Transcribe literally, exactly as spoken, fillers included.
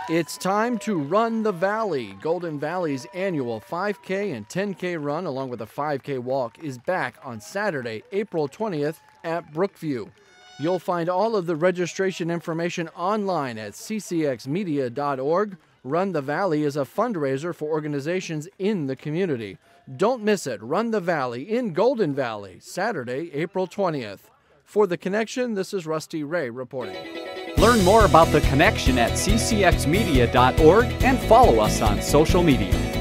It's time to run the Valley. Golden Valley's annual five K and ten K run, along with a five K walk, is back on Saturday, April twentieth at Brookview. You'll find all of the registration information online at c c x media dot org. Run the Valley is a fundraiser for organizations in the community. Don't miss it. Run the Valley in Golden Valley, Saturday, April twentieth. For The Connection, this is Rusty Ray reporting. Learn more about The Connection at c c x media dot org and follow us on social media.